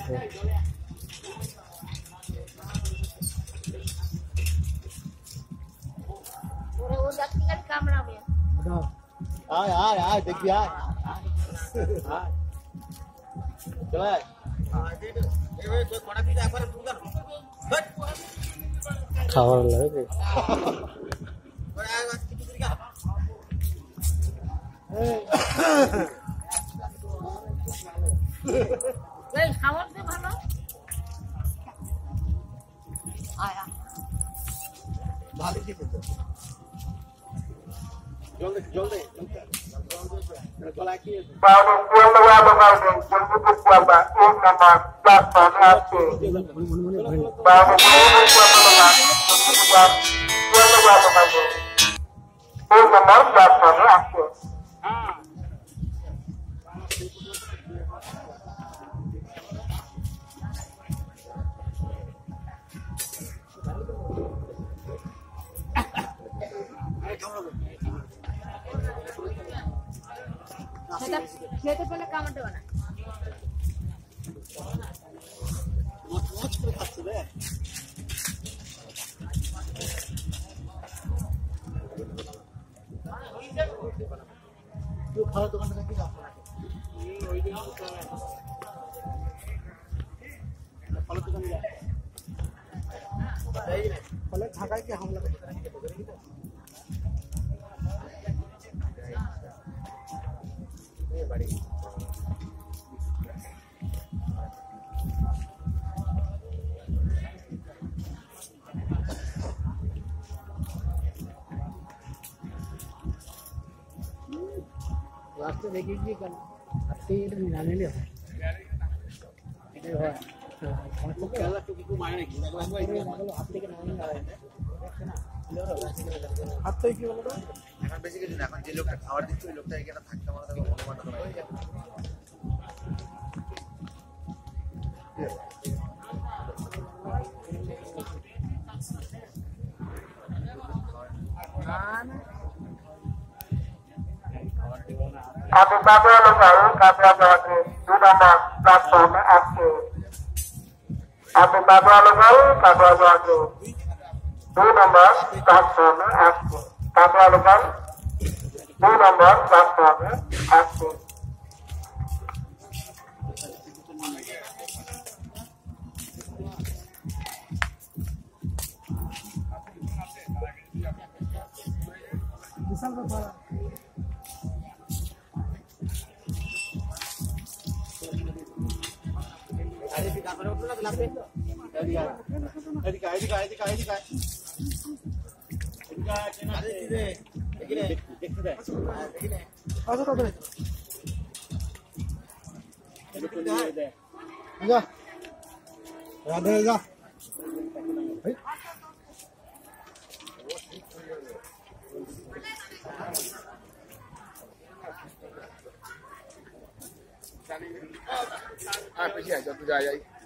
वो tinggal di kamera ya. Benar. Ay, देखिए आय. चला. खावर लगे. Guys, খাবার তো ভালো। আয়া। भाभी जी को जल्दी चला की Baru pulang lagi jemput beberapa nama platform asli. Baru pulang lagi nama platform asli. খেতে পেলে কামড় দেবে না। করে খাচ্ছে রে খাওয়ার দোকানটা নাকি ফলের দোকান ফলের ঢাকায় কি হামলা করে বাড়ি रास्ते देखिए कल हफ्ते निकालने लिया हफ्ते के नाम हफ्ते की बोलो এখন বেশি কিছু না এখন যে লোকটা খাবার দিচ্ছে ওই লোকটা এখানে থাকতে আমাদের অনুমানটা হয়ে যাবে Kami bawa legal, kami bawa di nama platform asli. Kami bawa legal, kami bawa di nama platform asli. Kami legal, di nama platform asli. misal apa ada di kamera itu lah gelap itu Apa sih aja tu jaya.